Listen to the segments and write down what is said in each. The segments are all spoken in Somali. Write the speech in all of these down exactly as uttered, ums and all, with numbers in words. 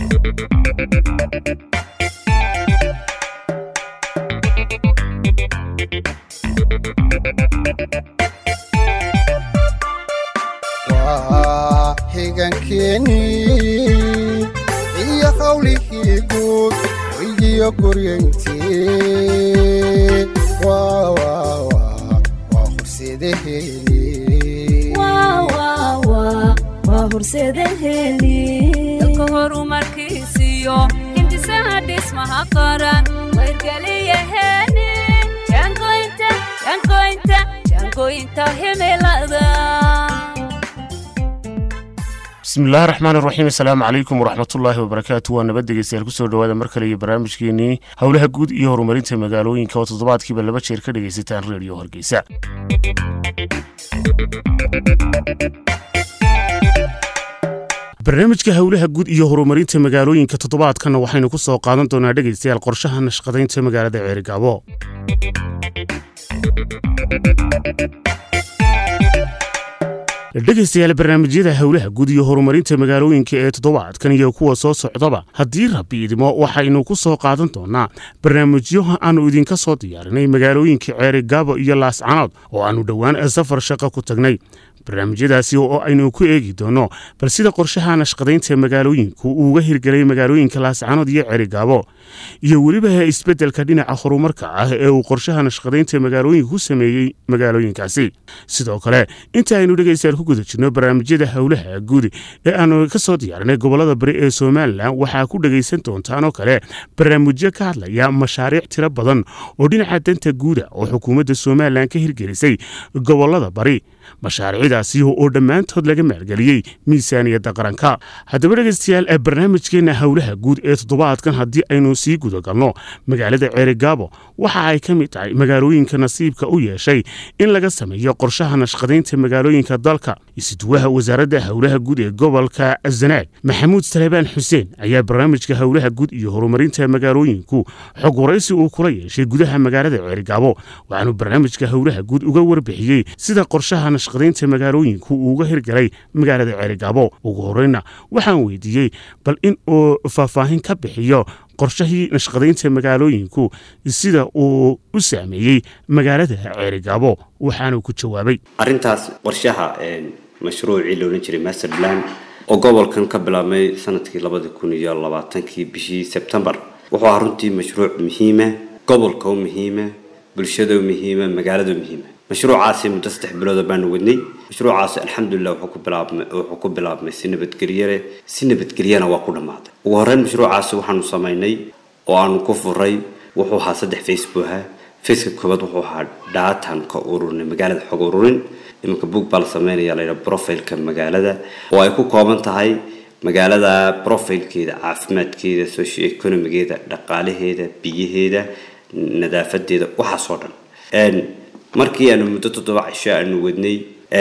higankeni iyo qawlihi guud iyo guryanti wa wa wa wa horseedaheli wa wa wa wa horseedaheli dalka horumarkiisiyo intisaha dhismaha qaran wargaliyahani jangoynta jangoynta jangoynta himilada. بسم الله الرحمن الرحيم السلام عليكم ورحمة الله وبركاته ونبدأ جسير كسر دوادة مركلي برامج كيني هولها جود إيه هرمرين تمجالوين كوتضباط كي بلبت شركة جيستان راديو هرجيسة برنامج كهولها جود إيه هرمرين تمجالوين كتضباط كنا وحين كسر قانون تنادى جسير القرشها نشقدين تمجال ده عرقابو dhegeystayaal barnaamijyada hawlaha guud iyo horumarinta magaalooyinka ee toddobaadkan iyo kuwa soo socdaba haddii rabbi idimo waxaynu ku soo qaadan doonaa barnaamijyo aanu idinka soo diyaarinay magaalooyinka Ceerigaabo iyo Laascanood oo aanu dhowaan safar shaqo ku tagnay barnaamijyadaasi oo aynu ku eegi doono bal sida qorshaha nashqadeynta magaalooyinku uu uga hirgalay magaalooyinka Laascanood iyo Ceerigaabo iyo waliba isbedelka dhinaca horumarka ah ee uu qorshaha nashqadeynta magaalooyinku ku sameeyay magaalooyinkaasi sidoo kale inta aynu dhegeystayaal ku guda jirno barnaamijyada hawlaha guud ee aanu ka soo diyaarinay gobolada bari ee Soomaaliland waxa ku dhageysan doontaan oo kale barnaamijyo ka hadlaya mashaariic tiro badan oo dhinaca danta guud oo xukuumadda Soomaaliland ka hirgelisay gobolada bari mashaariicdaasi oo dhammaantood laga maalgeliyay miisaaniyadda qaranka haddaba dhegeystayaal barnaamijkeena hawlaha guud ee toddobaadkan haddii aynu sii guda galno magaalada Ceerigaabo waxa ay ka mid tahay magaalooyinka nasiibka u yeeshay in laga sameeyo qorshaha nashqadeynta magaalooyinka dalka isduwaha wasaaradda hawlaha guud ee gobolka Zanaag Maxamuud Salebaan Xuseen ayaa barnaamijka hawlaha guud iyo horumarinta magaalooyinku xog waraysi uu kula yeeshay gudaha magaalada Ceerigaabo waxaanu barnaamijka hawlaha guud uga warbixiyay sida qorshaha nashqadeynta magaalooyinku uu uga hirgalay magaalada Ceerigaabo ugu horeyna waxaan weydiiyay bal in uu faahfaahin ka bixiyo qorshahii nashqadeynta magaalooyinku sida uu u saameeyay magaalada Ceerigaabo waxaanu ku jawaabay arintaas qorshaha mashruuci loo jiray master plan oo gobolkan ka bilaabmay sanadkii laba kun iyo labaatan bishii September wuxuu runtii mashruuc muhiim ah gobolka muhiim ah bulshada muhiim ah magaalada muhiim ah mashruucaasi muddo saddex bilood baan wadnay mashruucaasi alxamdulillah wuxuu ku bilaabmay wuxuu ku bilaabmay si nabadgelyo si nabadgelyana waa ku dhamaaday ugu horreyn mashruucaasi waxaanu sameynay oo aanu ku furay wuxuu ahaa saddex Facebook ah Facebook koobaad wuxuu ahaa data ka ururin magaalada xog ururin iminka book bal sameynaya la profile-ka magaalada oo ay ku kooban tahay magaalada profile-keeda caafimaadkeeda socio-economic-geeda dhaqaalaheeda biyaheeda nadaafadeeda waxa soo dhan markii aanu muddo toddoba cisho aanu wadnay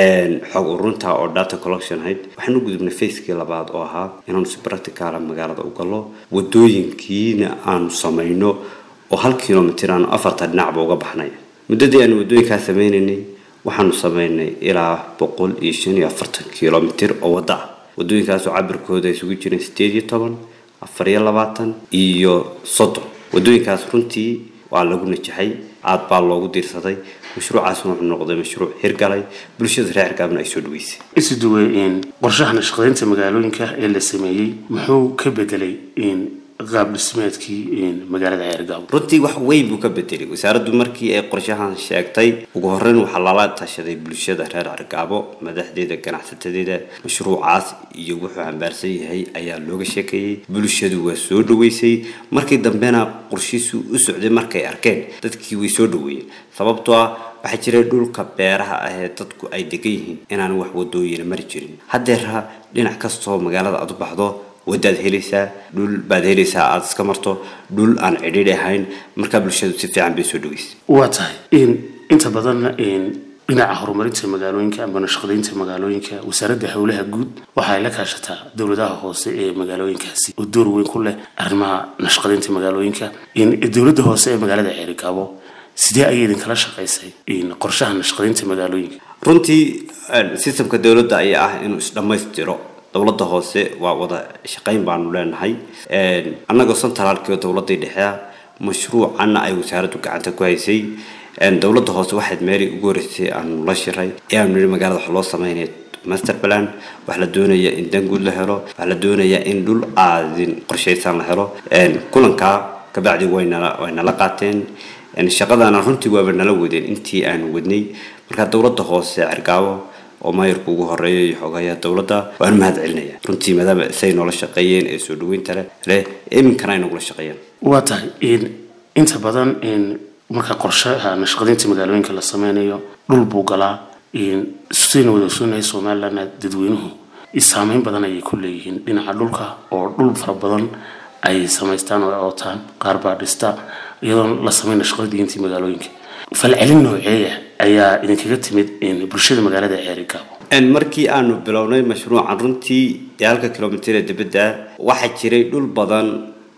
xog ururinta oo data collection ahayd waxaanu gudubnay phase-kii labaad oo ahaa inaanu si practical magaalada u galo wadooyinkiina aanu sameeyno oo hal kiiloomitir aanu afartan dhinacba uga baxnay muddadii aanu wadooyinka sameeynay waxaanu sameeynay ilaa boqol iyo shan iyo afartan kiiloomitir oo wada wadooyinkaas oo cabirkooda isugu jireen sideed iyo toban afar iyo labaatan iyo soddon wadooyinkaas runtii waa lagu najaxay aad baa loogu diirsaday mashruucaas wuxuu noqday mashruuc hirgalay bulshada reer Ceerigaabna ay soo dhaweysay isduway in qorshaha nashqadeynta magaalooyinka ee la sameeyay muxuu ka bedelay in qaab dhismeedkii in magaalada Ceerigaabo runtii wax weyn buu ka bedelay wasaaraddu markii ay qorshahan sheegtay ugu horreyn waxa lala tashaday bulshada reer Ceerigaabo madaxdeeda ganacsatada mashruucaas iyo wuxuu hambaarsan yahay ayaa looga sheekayay bulshadu waa soo dhaweysay markii dambena qorshiisu u socday markay arkeen dadkii way soo dhaweeyeen sababtoo ah waxa jiray dhulka beeraha ah ee dadku ay degan yihiin inaan wax wadooyin mari jirin hadeera dhinac kasto magaalada aad u baxdo wadaad helaysaa dhul baad helaysaa aad iska marto dhul aan cidhiidh ahayn marka bulshadu si fiican bay soo dhaweysay waa tahay in inta badan in dhinaca horumarinta magaalooyinka ama nashqadeynta magaalooyinka wasaaradda hawlaha guud waxa ay la kaashataa dawladaha hoose ee magaalooyinkaasi oo door weyn ku leh arrimaha nashqadeynta magaalooyinka in dawladda hoose ee magaalada Ceerigaabo sidee ay idin kala shaqeysay in qorshaha nashqadeynta magaalooyinka runtii systemka dawladda ayaa ah inuu is dhameystiro dowladda hoose waa wada shaqayn baanu leenahay annaga santalaalkii dowladda dhexe mashruucana ay wasaaraddu gacanta ku haysay dowladda hoose waxaad meeri ugu horeysay aanu la shiray ee aanu magaalada wax loo sameeyay master plan wax la doonaya in danguud la helo wax la doonaya in dhul aadin qorsheysan la helo kulanka ka bacdi wayna wayna la qaateen in shaqadana runtii waa nala wadeen intii aan wadnay marka dowladda hoose Cergaabo oo maayirku ugu horeeyay xogayaa dowladda waan mahad celinaya runtii maadaama say noola shaqeeyeen ee soo dhaweynta leh iminkana ay noola shaqeeyeen waa tahay in inta badan in marka qorshaha nashqadinta magaalooyinka la sameeyo dhul buu galaa in sidoo wada sunnay Soomaaliland dadweynuhu isaameyn badan ay ku leeyihiin dhinaca dhulka oo dhul fara badan ay sameystaan oo ootaan qaar baa dhista iyadoo la sameeyo nashqadinta magaalooyinka falcelin nooceeya ayaa idinkaga timid in bulshada magaalada Cergaabo en markii aanu bilownay mashruucan runtii yaalka kilomitir dibadda waxa jiray dhul badan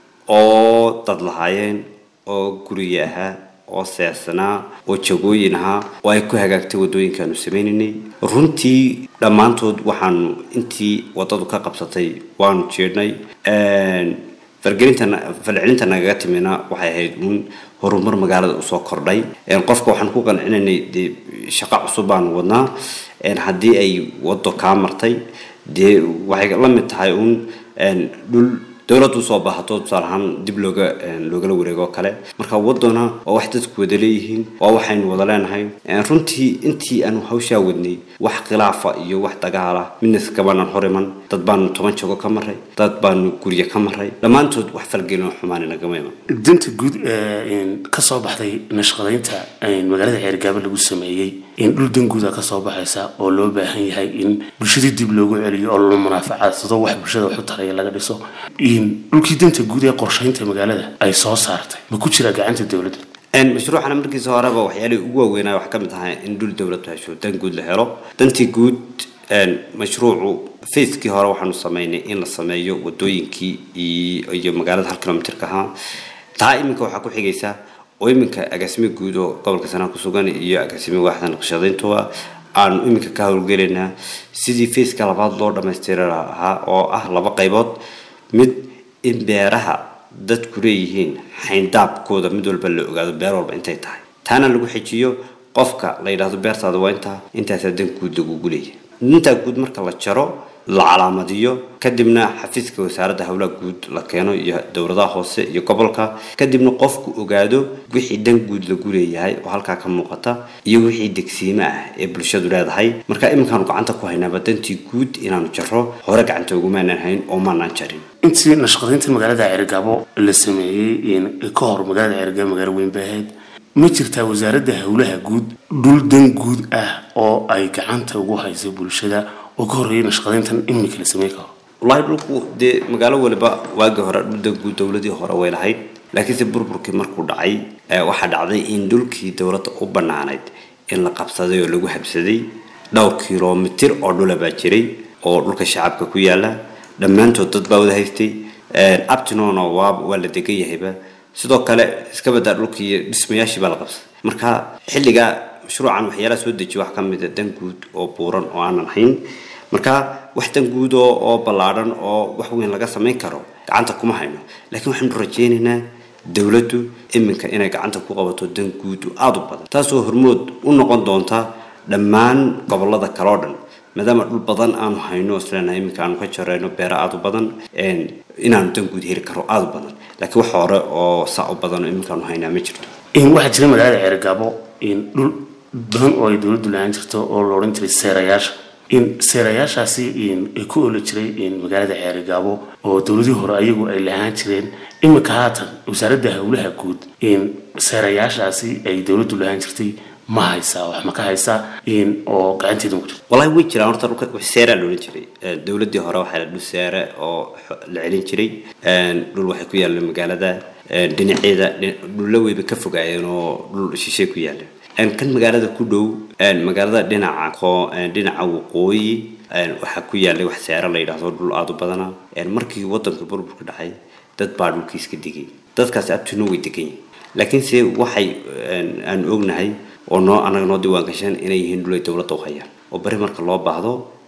oo dad lahaayeen oo guriyaha oo seesana oo jagooyinaha oo ay ku hagaagtay wadooyinkaanu sameeynay runtii dhamaantood waxaanu intii wadadu ka qabsatay waanu jeednay een fargelinta falcelinta naga timina waxay ahayd un horumar magaalada u soo kordhay een qofka waxaan ku qancinaynay shaqo cusub aan wadnaa een hadii ay wado ka martay de waxay la mid tahay un een dhul dawladdu soo baahato salahan dib looga looga wareego kale marka wadona oo wax dadku wada leeyihiin oo waxaynu wada leenahay runtii intii aanu hawsha wadnay wax khilaafa iyo wax dagaala midna kaban horiman dad baan toban jogo ka maray dad baan guriga ka maray dhamaantood wax falgelin xumaan naga meema dinta guud ee ka soo baxday nashqadaynta ee magaalada Cergaabo lagu sameeyay in dhul danguuda ka soo baxaysa oo loo baahan yahay in bulshada dib loogu celiyo oo loo munaafacadsado wax bulshada wax u taray laga dhiso dhulkii danta guud ee qorshaynta magaalada ay soo saartay ma ku jira gacanta dawladda en mashruucana markii soo horeba waxyaalo ugu waaweynaa wax ka mid ah in dhul dawladdu hesho dan guud la helo dantii guud en mashruucu feeskii hore waxaanu sameeynay in la sameeyo wadooyinkii iyo magaalada hal kilomitir ka ha taa iminka waxa ku xigaysa oo iminka agaasimo guud oo gobolka Sanaa ku sugan iyo agaasimo waaxda naqshadaynta aan iminka ka hawlgelinaa sidii feeska labaad loo dhameystiraa oo ah laba qaybood mid in beeraha dadku leeyihiin xayndaabkooda mid walba la ogaado beer walba intay tahay taana lagu xijiyo qofka la yiraahdo beertaada waa inta intaas dan guud lagu guleeyay inta guud marka la jaro la calaamadiyo kadibna xafiiska wasaaradda hawlaha guud la keeno iyo dowladaha hoose iyo gobolka kadibna qofku ogaado wixii dan guud la guleeyahay oo halka ka muuqata iyo wixii degsiima ah ee bulshadu leedahay marka iminkaan gacanta ku haynaa badantii guud inaanu jaro hore gacanta ugu maanahayn oo maanaan jarin intii nashqadaynta magaalada Cergaabo la sameeyay in ka hor magaalada Cergaabo magaalo weyn baahayd ma jirtaa wasaaradda hawlaha guud dhul dan guud ah oo ay gacanta ugu hayso bulshada oo ka horeeyay nashqadayntan imika la sameeyay wallahi dhulku de magaalo waliba waaga hore dhul dan guud dawladii hore way lahayd laakiin si burburkii markuu dhacay waxa dhacday in dhulkii dawladda u banaanayd in la qabsaday oo lagu habsaday dhowr kiiloomitir oo dhul baa jiray oo dhulka shacabka ku yaala dhamaantood dad baa wada haystay abtinoona waa wala degan yahayba sidoo kale iska badaa dhulkii dhismayaashii baa la qabsaday marka xilliga mashruucan waxyaalaha soo dejiyo wax ka mid ah dan guud oo buuran oo aan ahayn marka wax dan guud oo ballaaran oo wax weyn laga sameyn karo gacanta kuma hayno laakiin waxaan rajaynaynaa dawladdu iminka inay gacanta ku qabato dan guud aad u badan taasoo hormood u noqon doonta dhammaan gobolada kala dhan maadaama dhul badan aan hayno islaana iminka aan ka jarayno beera aad u badan een inaan dan guud heli karo aad u badan laakiin wax hore oo saa u badan iminka aan haynaa ma jirto in waxa jira magaalada Cergaabo in dhul badan oo ay dawladdu laan jirto oo loo oran jiray seerayaasha in seerayaashaasi in ku ola jiray in magaalada Cergaabo oo dawladii hore ayagu ay laan jireen imika haatan wasaaradda hawlaha guud in seerayaashaasi ay dawladdu laan jirtay ma haysa wax ma ka haysa in oo gacanteedu ku jirto wallahi way jiraan horta dhulka wax seera loo jiray dawladii hore waxa la dhul seera oo la celin jiray dhul waxa ku yaala magaalada dhinaceeda dhul la weyba ka fogaayeen oo dhul shishe ku yaala ان كان مقالة كله ان مقالة دينا عقو دينا عوقوي ان وحكوية اللي وحسيارة اللي يلاحظوا بالعادو بدنا ان مركي وطن كبر بكل حي داد بارو كيس كديكي داد كاس ابتنوي ديكي لكن سي وحي ان ان اوغنا هاي ونو انا نو ديوان كشان انا يهندو لي دولة وخيا وبري مرك الله بعضو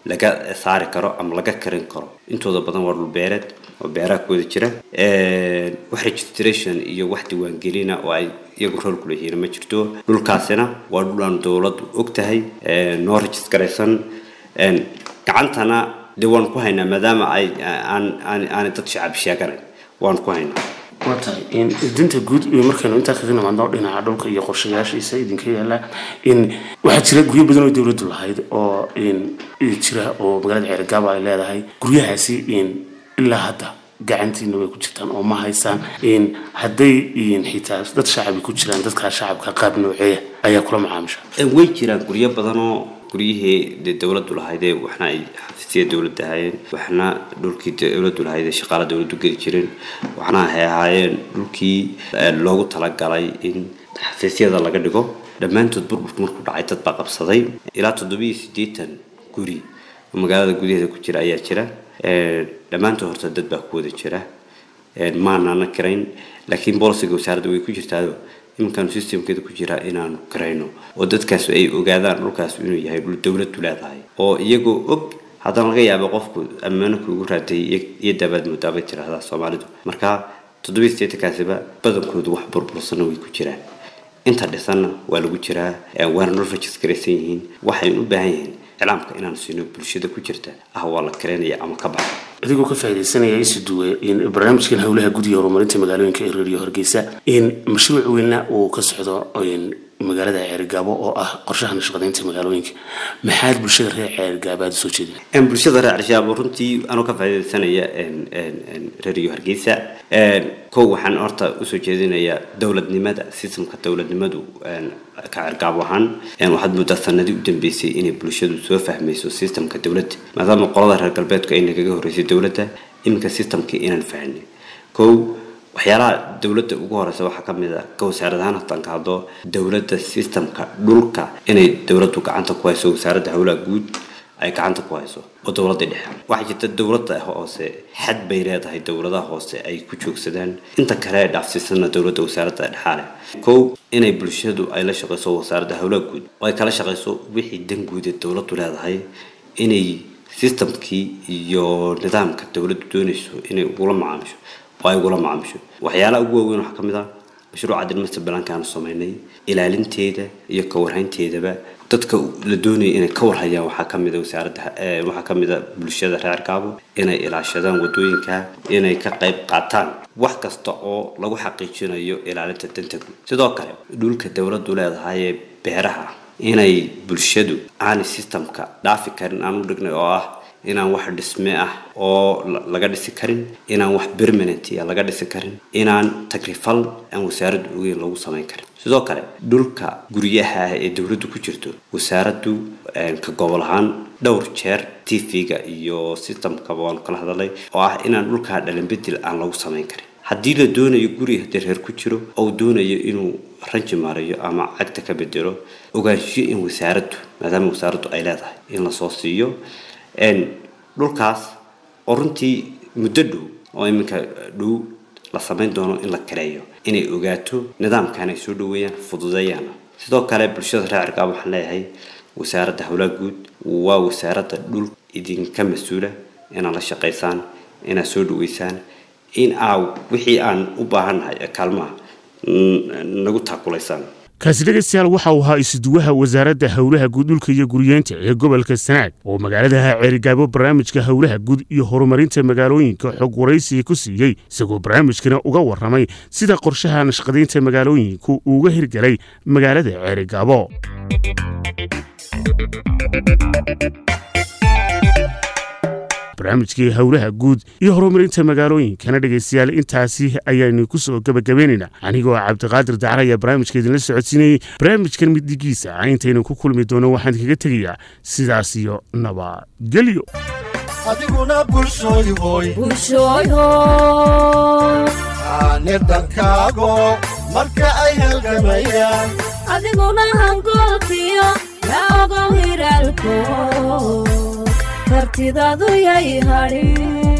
laga saari karo ama laga karin karo intooda badan waa dhul beereed oo beeraha ku wada jira ee wax registration iyo wax diiwaan gelina oo ay iyagu rol ku leeyihiin ma jirto dhulkaasina waa dhul aan dawladdu ogtahay ee noo registeraysan een gacantana diiwaan ku hayna maadaama ay aan aan dad shacab sheegan waan ku hayna watahay in idinta guud iyo markaan inta ka qeynaa maanta dhinaca dhulka iyo qorshayaashiisa idinka yaala in waxa jira guryo badan oo dawladdu lahayd oo in jira oo magaalada Ceergaabo ay leedahay guryahaasi in ilaa hadda gacantiina way ku jirtaan oo ma haystaan in haday in xitaa dad shacab ku jiraan dadka shacabka qaab noocee ayaa kula macaamisha way jiraan guryo badan oo guryihii dawladdu lahayd waxna ay xafiisyada dawladda hayeen waxna dhulkii dawladdu lahayd shaqaalaha dawladdu geli jireen waxna ay ahaayeen dhulkii loogu talagalay in xafiisyada laga dhigo dhammaantood burburku markuu dhacay dad baa qabsaday ilaa toddoba iyo siddeetan guri oo magaalada gudaheeda ku jira ayaa jira ee dhammaantood horta dad baa ku wada jira ee maana karayn laakiin booliska wasaaradda way ku jirtaa imkan systemkeeda ku jira inaan karayno oo dadkaas ay ogaadaan dhulkaas inuu yahay dhul dawladdu leedahay oo iyagoo og haddana laga yaabo qofku ammaano kugu raatay iyo dabad mudaba tiraahdaa Soomaalidu marka toddoba iyo siddeetan kaasiba badankoodu wax burbursan way ku jiraan inta dhisana waa lagu jiraa waana noo registeraysan yihiin waxay u baahan yihiin islaamka inaan siino bulshada ku jirta ah waa la kareynaya ama ka bax adigoo ka faa'iideysanaya isuduwe in barnaamijkan hawlaha gudiga horumarinta magaalooyinka ee Radio Hargeysa in mashruuc weyn uu ka socdo in magaalada Ceergaabo oo ah qorshaha nashqadeynta magaalooyinka maxaad bulshada reer Ceergaabo soo jeedin in bulshada reer Ceergaabo runtii anoo ka faa'iideysanaya in in Radio Hargeysa ee koo waxaan horta u soo jeedinayaa dawladnimada systemka dawladnimadu ka Ceergaabo ahaan in waxaad muddo sanadii u dambeysay inay bulshadu soo fahmayso systemka dawladda maadaama qolada reer galbeedka ay naga horeysay dawladda imka systemka inaan fahanay koo waxyaalaha dawladda ugu horeysa waxa kamid ah ka wasaaradahan tan ka hado dawladda systemka dhulka inay dawladdu gacanta ku hayso wasaaradda hawlaha guud ay gacanta ku hayso oo dawladda dhexe waxa jirta dawladda hoose xad bay leedahay dawladaha hoose ay ku joogsadaan inta kale dhaafsiisana dawladda wasaaradda dhexe koo inay bulshadu ay la shaqeyso wasaaradda hawlaha guud oo ay kala shaqeyso wixii dan guud ee dawladdu leedahay inay systemkii iyo nidaamka dawladdu doonayso inay ugu macaamisho way ugu macaamisho waxyaalaha ugu weyn waxa kamid ah mashruuca dhismaha balankaan sameynay ilaalinteeda iyo ka warhaynteedaba dadka la doonayay inay ka warhayaan waxa kamid ah wasaaradda waxa kamid ah bulshada reer Ceergaabo inay ilaashadaan wadooyinka inay ka qayb qaataan wax kasta oo lagu xaqiijinayo ilaalinta danta guud sidoo kale dhulka dawladdu leedahay beeraha inay bulshadu aan systemka dhaafi karin aan u dhignay oo ah inaan wax dhisme ah oo laga dhisi karin inaan wax permanent ah laga dhisi karin inaan takrifal aan wasaaraddu ugu lagu sameyn karin sidoo kale dhulka guryaha ee dawladdu ku jirto wasaaraddu ka gobol ahaan dhowr jeer T V-ga iyo systemka waan kala hadalay oo ah inaan dhulka dhalan bedel aan lagu sameyn karin haddii la doonayo guri haddii reer ku jiro oo doonayo inuu ranji maarayo ama cagta ka bedelo ogaanshiyo in wasaaraddu maadaama wasaaraddu ay leedahay in la soo siiyo en dhulkaas oo runtii muddo dhow oo iminka dhow la sameyn doono in la kareeyo inay ogaato nidaamkan ay soo dhaweeyaan fududeeyaan sidoo kale bulshada reer Ceergaabo waxaan leeyahay wasaaradda hawlaha guud waa wasaaradda dhul idinka mas'uula inaan la shaqeysaan inaan soo dhaweysaan in aa wixii aan u baahanahay kaalmaha nagu taakulaysan kaasi dhageystayaal waxa uu ahaa isuduwaha wasaaradda hawlaha guud dhulka iyo guryeynta ee gobolka Sanaag oo magaalada Ceergaabo barnaamijka hawlaha guud iyo horumarinta magaalooyinka xog wareysi ku siiyay isagoo barnaamijkana uga waramay sida qorshaha nashqadeynta magaalooyinka uu uga hirgalay magaalada Ceergaabo barnaamijkii hawlaha guud iyo horumarinta magaalooyinkana dhageystayaal intaasi ayaanu ku soo gabagabeynayna anigoo Cabdiqaadir Dacaraya barnaamijka idin la socodsiinay barnaamijkan midigiisa intaynu ku kulmi doono waxaan kaga tagayaa sidaas iyo nabadgelyo adiguna bulshooy hooy bulshooy hooy aanedankaago marka ay halgamayaan adiguna hangoolkiyo yaa ogow hiraalko kartidaadu yay hadhin